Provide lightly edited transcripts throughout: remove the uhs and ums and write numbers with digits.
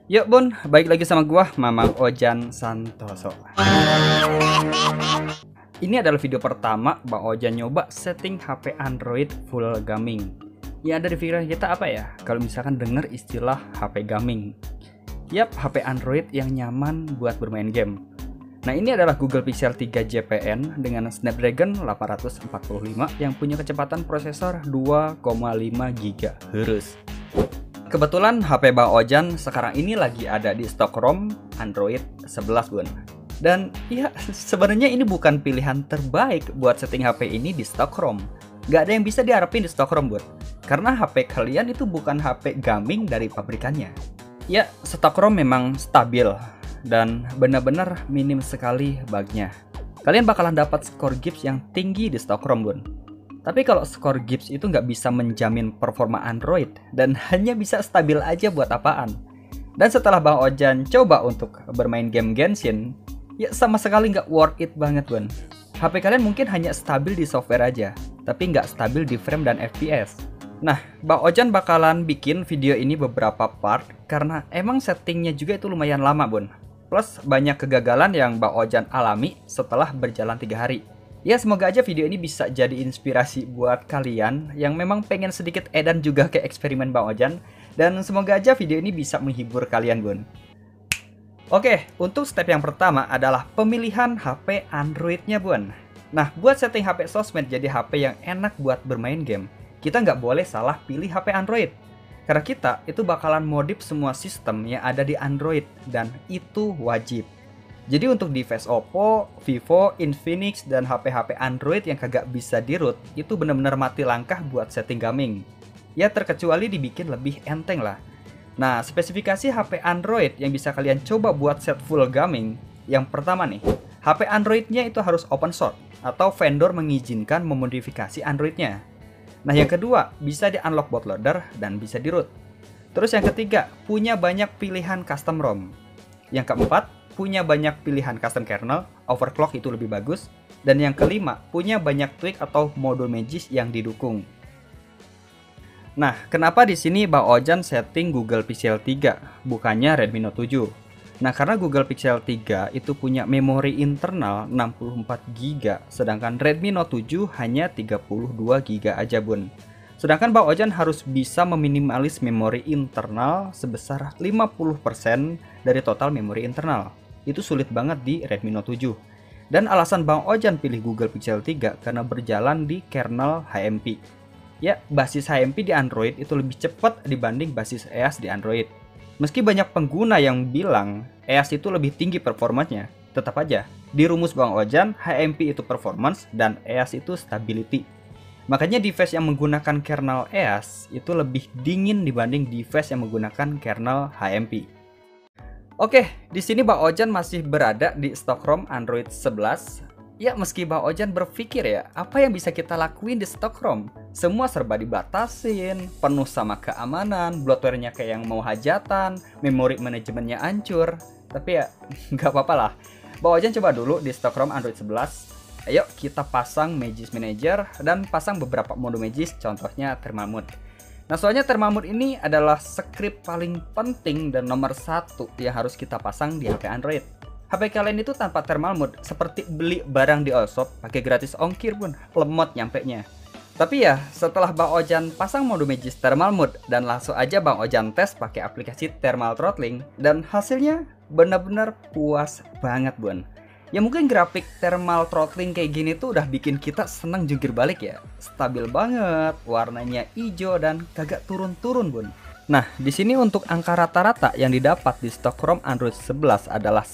Yuk Bun, balik lagi sama gua Mamang Ojan Santoso. Ini adalah video pertama Bang Ojan nyoba setting HP Android full gaming. Ya ada di pikiran kita apa ya? Kalau misalkan denger istilah HP gaming. Yap, HP Android yang nyaman buat bermain game. Nah ini adalah Google Pixel 3 JPN dengan Snapdragon 845 yang punya kecepatan prosesor 2,5 GHz. Kebetulan HP Bang Ojan sekarang ini lagi ada di stok ROM Android 11 Bun. Dan ya sebenarnya ini bukan pilihan terbaik buat setting HP ini di stok ROM. Gak ada yang bisa diharapin di stok ROM Bun. Karena HP kalian itu bukan HP gaming dari pabrikannya. Ya stok ROM memang stabil dan benar-benar minim sekali bugnya. Kalian bakalan dapat skor Gibbs yang tinggi di stok ROM Bun. Tapi kalau skor Gibbs itu nggak bisa menjamin performa Android dan hanya bisa stabil aja buat apaan. Dan setelah Bang Ojan coba untuk bermain game Genshin, ya sama sekali nggak worth it banget Bun. HP kalian mungkin hanya stabil di software aja, tapi nggak stabil di frame dan FPS. Nah, Bang Ojan bakalan bikin video ini beberapa part karena emang settingnya juga itu lumayan lama Bun. Plus banyak kegagalan yang Bang Ojan alami setelah berjalan 3 hari. Ya semoga aja video ini bisa jadi inspirasi buat kalian yang memang pengen sedikit edan juga ke eksperimen Bang Ojan. Dan semoga aja video ini bisa menghibur kalian Bun. Oke, untuk step yang pertama adalah pemilihan HP Androidnya Bun. Nah buat setting HP sosmed jadi HP yang enak buat bermain game, kita nggak boleh salah pilih HP Android. Karena kita itu bakalan modif semua sistem yang ada di Android dan itu wajib. Jadi untuk device Oppo, Vivo, Infinix, dan HP-HP Android yang kagak bisa di-root, itu benar-benar mati langkah buat setting gaming. Ya terkecuali dibikin lebih enteng lah. Nah, spesifikasi HP Android yang bisa kalian coba buat set full gaming, yang pertama nih, HP Androidnya itu harus open source, atau vendor mengizinkan memodifikasi Androidnya. Nah yang kedua, bisa di-unlock bootloader dan bisa di-root. Terus yang ketiga, punya banyak pilihan custom ROM. Yang keempat, punya banyak pilihan custom kernel, overclock itu lebih bagus. Dan yang kelima, punya banyak tweak atau modul Magisk yang didukung. Nah, kenapa di sini Bang Ojan setting Google Pixel 3, bukannya Redmi Note 7? Nah, karena Google Pixel 3 itu punya memori internal 64 GB, sedangkan Redmi Note 7 hanya 32 GB aja Bun. Sedangkan Bang Ojan harus bisa meminimalis memori internal sebesar 50% dari total memori internal. Itu sulit banget di Redmi Note 7. Dan alasan Bang Ojan pilih Google Pixel 3 karena berjalan di kernel HMP. Ya, basis HMP di Android itu lebih cepat dibanding basis EAS di Android. Meski banyak pengguna yang bilang EAS itu lebih tinggi performanya, tetap aja di rumus Bang Ojan HMP itu performance dan EAS itu stability. Makanya device yang menggunakan kernel EAS itu lebih dingin dibanding device yang menggunakan kernel HMP. Oke, di sini Bang Ojan masih berada di stok ROM Android 11. Ya, meski Bang Ojan berpikir ya, apa yang bisa kita lakuin di stok ROM? Semua serba dibatasin, penuh sama keamanan, bloatware-nya kayak yang mau hajatan, memori manajemennya hancur. Tapi ya, nggak apa-apa lah. Bang Ojan coba dulu di stok ROM Android 11. Ayo kita pasang Magisk Manager dan pasang beberapa mode Magisk, contohnya Thermal Mode. Nah soalnya Thermal Mode ini adalah script paling penting dan nomor 1 yang harus kita pasang di HP Android. HP kalian itu tanpa Thermal Mode seperti beli barang di Allshop pakai gratis ongkir pun lemot nyampenya. Tapi ya setelah Bang Ojan pasang mode Magisk Thermal Mode dan langsung aja Bang Ojan tes pakai aplikasi Thermal Throttling dan hasilnya benar-benar puas banget Bun. Ya mungkin grafik thermal throttling kayak gini tuh udah bikin kita seneng jungkir balik ya. Stabil banget, warnanya hijau dan kagak turun-turun Bun. Nah, di sini untuk angka rata-rata yang didapat di stok ROM Android 11 adalah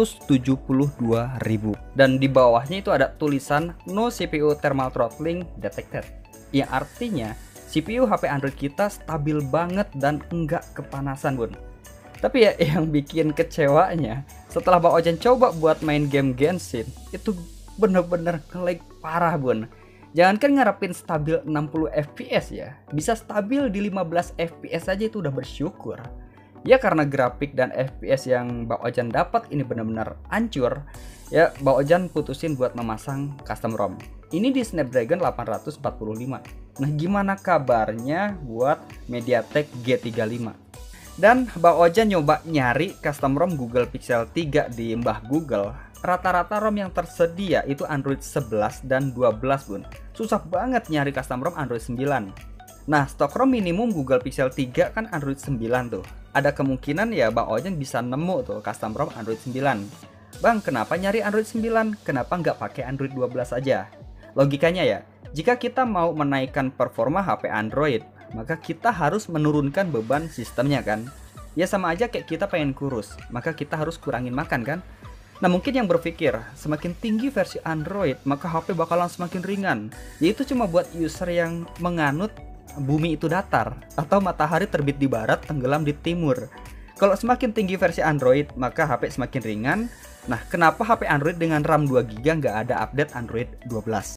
172.000. Dan di bawahnya itu ada tulisan No CPU Thermal Throttling Detected. Yang artinya CPU HP Android kita stabil banget dan enggak kepanasan Bun. Tapi ya yang bikin kecewanya, setelah Bang Ojan coba buat main game Genshin, itu bener-bener nge-lag parah Bun. Jangankan ngarepin stabil 60 fps ya, bisa stabil di 15 fps aja itu udah bersyukur. Ya karena grafik dan fps yang Bang Ojan dapat ini bener-bener hancur, ya Bang Ojan putusin buat memasang custom ROM. Ini di Snapdragon 845. Nah gimana kabarnya buat MediaTek G35? Dan Bang Ojan nyoba nyari custom ROM Google Pixel 3 di Mbah Google. Rata-rata ROM yang tersedia itu Android 11 dan 12 bun. Susah banget nyari custom ROM Android 9. Nah, stok ROM minimum Google Pixel 3 kan Android 9 tuh. Ada kemungkinan ya Bang Ojan bisa nemu tuh custom ROM Android 9. Bang, kenapa nyari Android 9? Kenapa nggak pakai Android 12 aja? Logikanya ya, jika kita mau menaikkan performa HP Android, maka kita harus menurunkan beban sistemnya kan. Ya sama aja kayak kita pengen kurus, maka kita harus kurangin makan kan. Nah mungkin yang berpikir semakin tinggi versi Android maka HP bakalan semakin ringan. Yaitu cuma buat user yang menganut bumi itu datar atau matahari terbit di barat tenggelam di timur. Kalau semakin tinggi versi Android maka HP semakin ringan. Nah kenapa HP Android dengan RAM 2GB nggak ada update Android 12?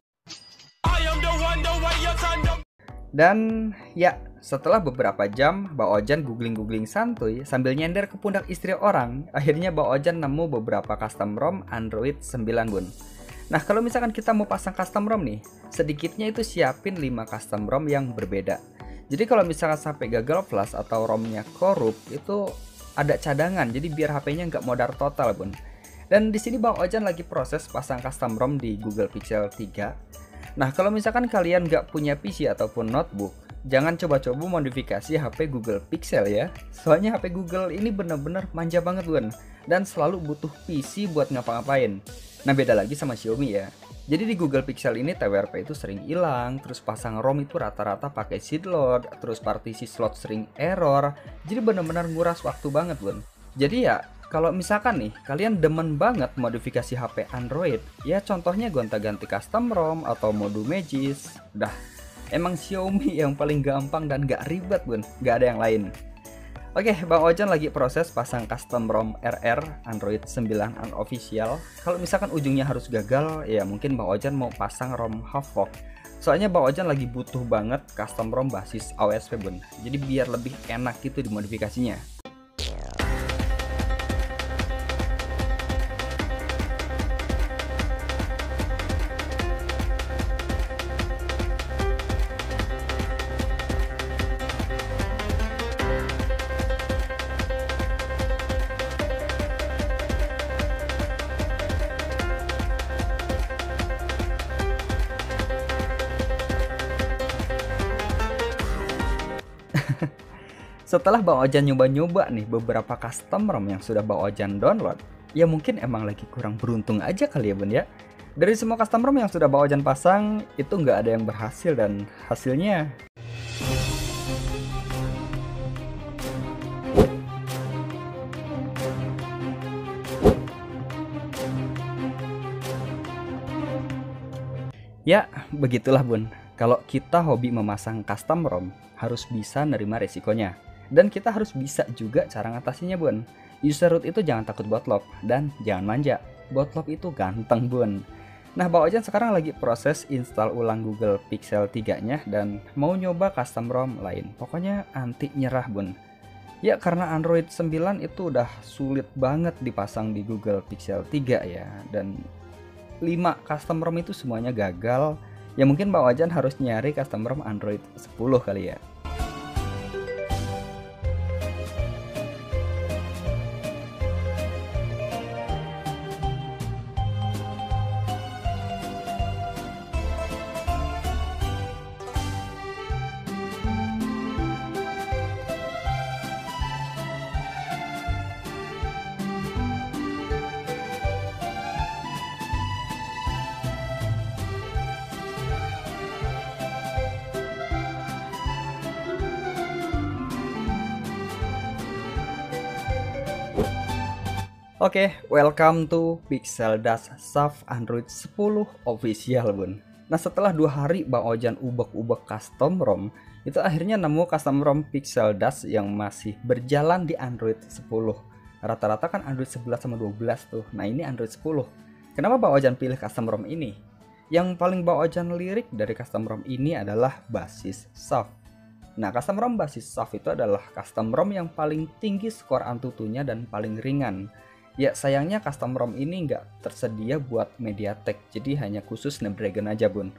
Dan ya, setelah beberapa jam Bang Ojan googling santuy sambil nyender ke pundak istri orang, akhirnya Bang Ojan nemu beberapa custom ROM Android 9 bun. Nah kalau misalkan kita mau pasang custom ROM nih, sedikitnya itu siapin 5 custom ROM yang berbeda. Jadi kalau misalkan sampai gagal flash atau ROM-nya korup, itu ada cadangan, jadi biar HP-nya nggak modar total bun. Dan di sini Bang Ojan lagi proses pasang custom ROM di Google Pixel 3. Nah kalau misalkan kalian nggak punya PC ataupun notebook, jangan coba-coba modifikasi HP Google Pixel ya. Soalnya HP Google ini bener-bener manja banget bun, dan selalu butuh PC buat ngapa-ngapain. Nah beda lagi sama Xiaomi ya. Jadi di Google Pixel ini TWRP itu sering hilang, terus pasang ROM itu rata-rata pakai seed load, terus partisi slot sering error. Jadi bener-bener nguras waktu banget bun. Jadi ya kalau misalkan nih kalian demen banget modifikasi HP Android, ya contohnya gonta-ganti custom ROM atau mode Magis, dah emang Xiaomi yang paling gampang dan gak ribet bun, gak ada yang lain. Oke, Bang Ojan lagi proses pasang custom ROM RR Android 9 unofficial. Kalau misalkan ujungnya harus gagal, ya mungkin Bang Ojan mau pasang ROM Havok. Soalnya Bang Ojan lagi butuh banget custom ROM basis AOSP bun, jadi biar lebih enak gitu dimodifikasinya. Setelah Bang Ojan nyoba-nyoba nih beberapa custom ROM yang sudah Bang Ojan download, ya mungkin emang lagi kurang beruntung aja kali ya bun ya. Dari semua custom ROM yang sudah Bang Ojan pasang, itu nggak ada yang berhasil dan hasilnya ya begitulah bun. Kalau kita hobi memasang custom ROM, harus bisa nerima resikonya. Dan kita harus bisa juga cara ngatasinya bun. User root itu jangan takut botlop dan jangan manja. Botlop itu ganteng bun. Nah Bang Ojan sekarang lagi proses install ulang Google Pixel 3 nya dan mau nyoba custom ROM lain. Pokoknya anti nyerah bun. Ya karena Android 9 itu udah sulit banget dipasang di Google Pixel 3 ya. Dan 5 custom ROM itu semuanya gagal. Ya mungkin Bang Ojan harus nyari custom ROM Android 10 kali ya. Oke, welcome to Pixel Dust Soft Android 10 official bun. Nah setelah 2 hari Bang Ojan ubek-ubek custom ROM, itu akhirnya nemu custom ROM Pixel Dust yang masih berjalan di Android 10. Rata-rata kan Android 11 sama 12 tuh. Nah ini Android 10. Kenapa Bang Ojan pilih custom ROM ini? Yang paling Bang Ojan lirik dari custom ROM ini adalah basis soft. Nah custom ROM basis soft itu adalah custom ROM yang paling tinggi skor Antutunya dan paling ringan. Ya sayangnya custom ROM ini nggak tersedia buat MediaTek, jadi hanya khusus Snapdragon aja bun.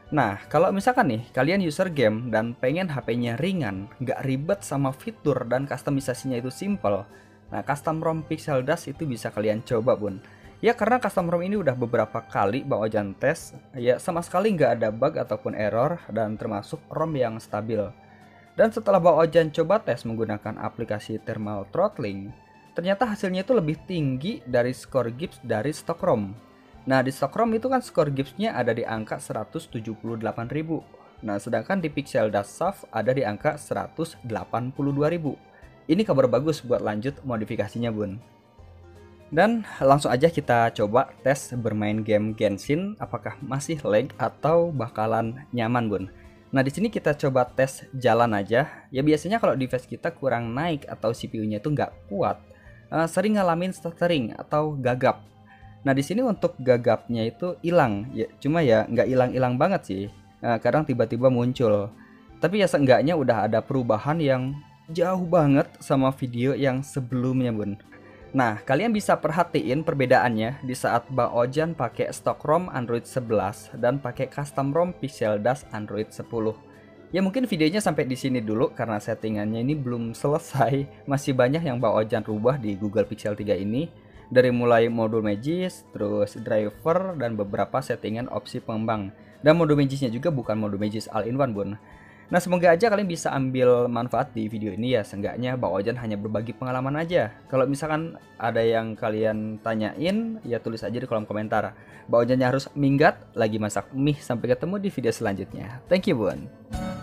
Nah, kalau misalkan nih kalian user game dan pengen HP-nya ringan, nggak ribet sama fitur dan kustomisasinya itu simple, nah custom ROM Pixel Dust itu bisa kalian coba bun. Ya karena custom ROM ini udah beberapa kali Bang Ojan tes, ya sama sekali nggak ada bug ataupun error dan termasuk ROM yang stabil. Dan setelah Bang Ojan coba tes menggunakan aplikasi thermal throttling, ternyata hasilnya itu lebih tinggi dari skor Gibbs dari stok ROM. Nah di stok ROM itu kan skor Gibbs-nya ada di angka 178.000. Nah sedangkan di Pixel Dust Soft ada di angka 182.000. Ini kabar bagus buat lanjut modifikasinya bun. Dan langsung aja kita coba tes bermain game Genshin apakah masih lag atau bakalan nyaman bun. Nah di sini kita coba tes jalan aja. Ya biasanya kalau device kita kurang naik atau CPU-nya itu nggak kuat, sering ngalamin stuttering atau gagap. Nah di sini untuk gagapnya itu hilang, ya cuma ya nggak hilang-hilang banget sih. Kadang tiba-tiba muncul. Tapi ya seenggaknya udah ada perubahan yang jauh banget sama video yang sebelumnya bun. Nah, kalian bisa perhatiin perbedaannya di saat Bang Ojan pakai stok ROM Android 11 dan pakai custom ROM Pixel Dust Android 10. Ya mungkin videonya sampai di sini dulu karena settingannya ini belum selesai. Masih banyak yang Bang Ojan rubah di Google Pixel 3 ini. Dari mulai modul Magis, terus driver dan beberapa settingan opsi pengembang. Dan modul Magisnya juga bukan modul Magis all-in-one bun. Nah semoga aja kalian bisa ambil manfaat di video ini ya. Seenggaknya Bang Ojan hanya berbagi pengalaman aja. Kalau misalkan ada yang kalian tanyain ya tulis aja di kolom komentar. Bang Ojannya harus minggat lagi masak mie. Sampai ketemu di video selanjutnya. Thank you bun.